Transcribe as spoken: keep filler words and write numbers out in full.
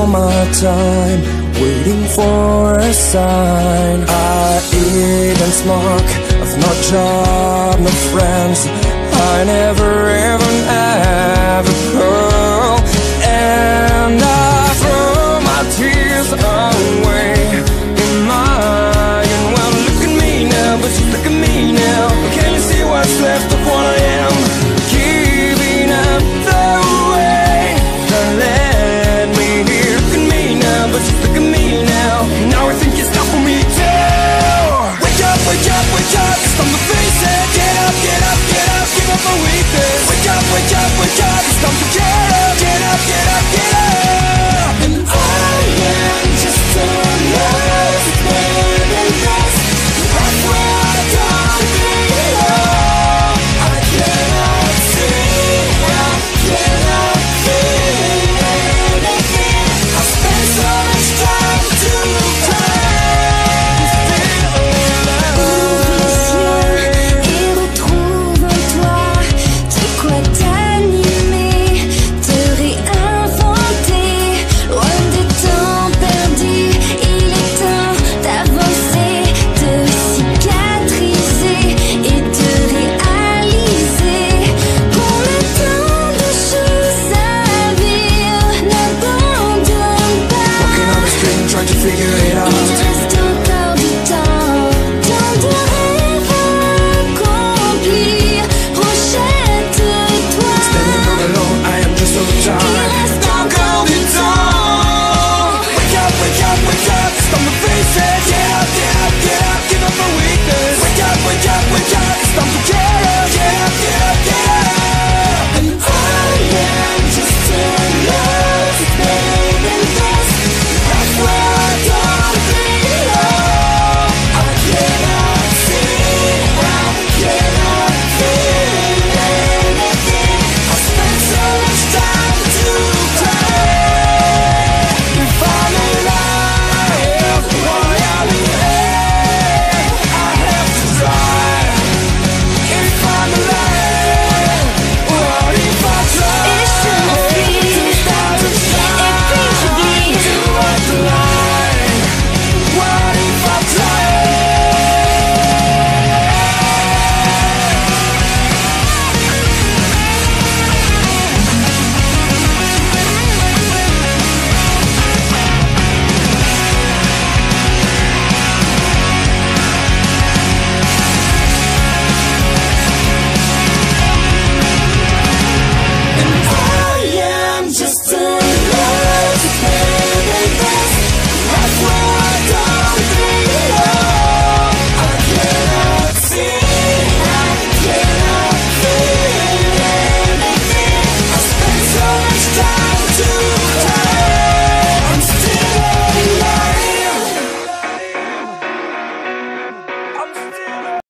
all my time, waiting for a sign. I even smoke, I've no job, no friends, I never even have a girl. And I throw my tears away in mine. Well, look at me now, but you look at me now. Can you see what's left of what I am? Giving up the way that led me here. Look at me now, but you look at me now. Now I think it's time for me to wake up, wake up, wake up. It's time to face it. Get up, get up, get up, give up my weakness. Wake up, wake up, wake up. It's time to get